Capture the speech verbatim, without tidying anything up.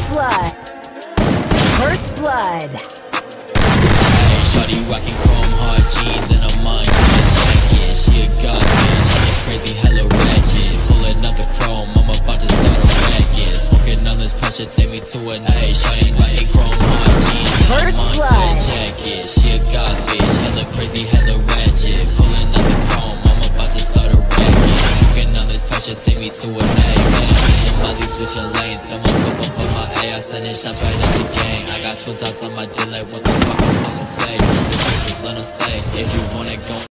blood. First blood. Hey, shawty rockin' chrome hard jeans and a monkey jacket. She a god bitch, hella crazy, hella ratchet. Pulling out the chrome, I'm about to start a racket. Smoking on this pressure, take me to a night. Shawty rockin' chrome hard jeans and First a monkey blood. jacket. She a god bitch, hella crazy, hella ratchet. Pulling out the chrome, I'm about to start a racket. Smoking on this pressure, take me to a night. Molly switching lanes, then we'll scope up on my A. I sending shots right at your gang. I got twin dots on my dick, like what the fuck I'm supposed to say? This is let them stay. If you wanna go